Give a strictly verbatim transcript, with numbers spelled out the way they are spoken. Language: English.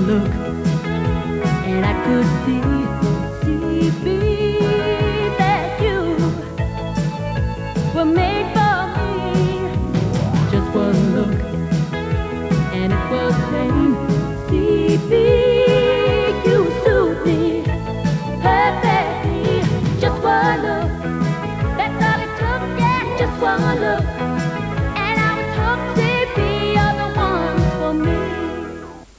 look, and I could see, see that you were made for me. Just one look, and it was plain. Cebe, you suit me perfectly. Just one look, that's all it took, yeah, just one look.